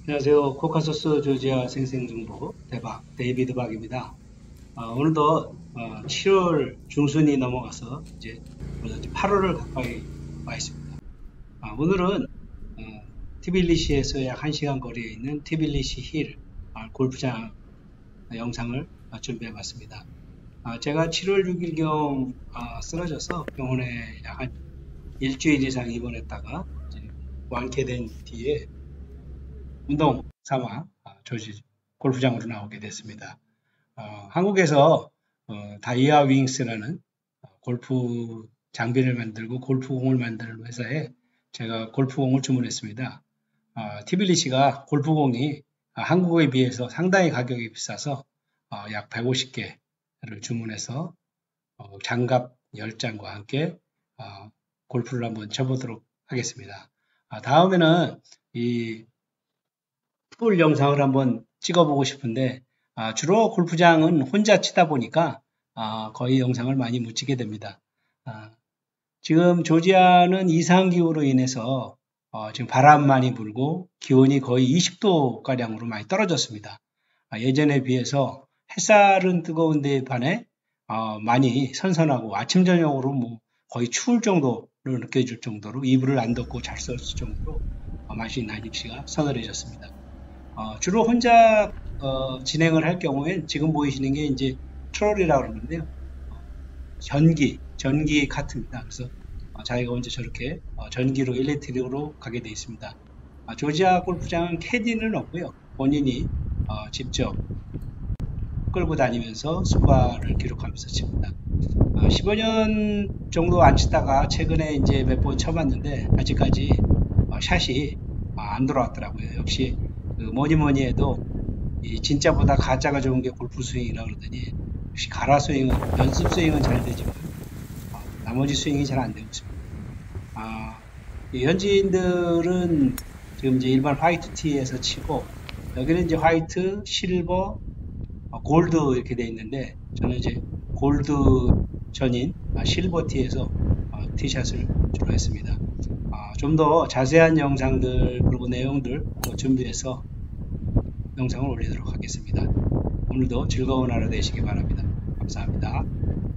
안녕하세요. 코카소스 조지아 생생정보 대박 데이비드 박입니다. 오늘도 7월 중순이 넘어가서 이제 8월을 가까이 와 있습니다. 오늘은 티빌리시에서 약 1시간 거리에 있는 티빌리시 힐 골프장 영상을 준비해 봤습니다. 제가 7월 6일경 쓰러져서 병원에 약 한 일주일 이상 입원했다가 이제 완쾌된 뒤에 운동 삼아 조지 골프장으로 나오게 됐습니다. 한국에서 다이아 윙스라는 골프 장비를 만들고 골프공을 만드는 회사에 제가 골프공을 주문했습니다. 티빌리시가 골프공이 한국에 비해서 상당히 가격이 비싸서 약 150개를 주문해서 장갑 10장과 함께 골프를 한번 쳐보도록 하겠습니다. 다음에는 이 풀 영상을 한번 찍어보고 싶은데 주로 골프장은 혼자 치다 보니까 거의 영상을 많이 못 찍게 됩니다. 지금 조지아는 이상기후로 인해서 지금 바람 많이 불고 기온이 거의 20도 가량으로 많이 떨어졌습니다. 예전에 비해서 햇살은 뜨거운데 반해 많이 선선하고 아침 저녁으로 뭐 거의 추울 정도로 느껴질 정도로 이불을 안 덮고 잘 수 있을 정도로 날씨 날씨가 서늘해졌습니다. 주로 혼자 진행을 할 경우엔 지금 보이시는 게 이제 트롤이라고 그러는데요. 전기 카트입니다. 그래서 자기가 먼저 저렇게 전기로 일렉트릭으로 가게 되어 있습니다. 조지아 골프장은 캐디는 없고요. 본인이 직접 끌고 다니면서 스코어를 기록하면서 칩니다. 15년 정도 안 치다가 최근에 이제 몇 번 쳐봤는데 아직까지 샷이 안 돌아왔더라고요. 역시 뭐니 해도 이 진짜보다 가짜가 좋은 게 골프 스윙이라 그러더니 역시 가라 스윙은 연습 스윙은 잘 되지만 나머지 스윙이 잘 안 되고 있습니다. 현지인들은 지금 이제 일반 화이트 티에서 치고 여기는 이제 화이트, 실버, 골드 이렇게 돼 있는데 저는 이제 골드 전인 실버 티에서 티샷을 주로 했습니다. 좀 더 자세한 영상들 그리고 내용들 준비해서 영상을 올리도록 하겠습니다. 오늘도 즐거운 하루 되시기 바랍니다. 감사합니다.